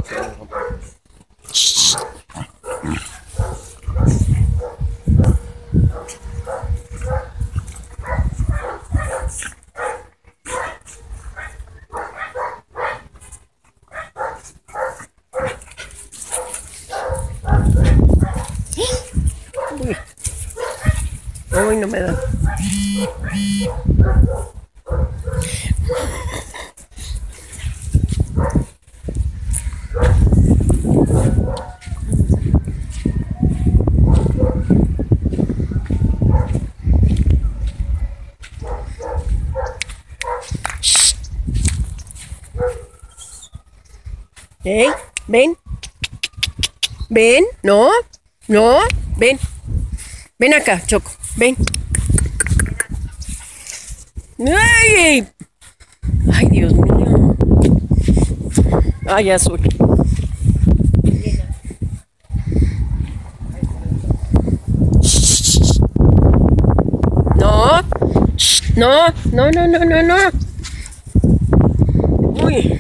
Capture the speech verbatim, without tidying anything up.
Uy. Uy, no me da. Hey, ven. Ven, no, no, ven. Ven acá, Choco, ven. ¡Ay! Ay, Dios mío. Ay, azul. No, no, no, no, no, no, no. Uy.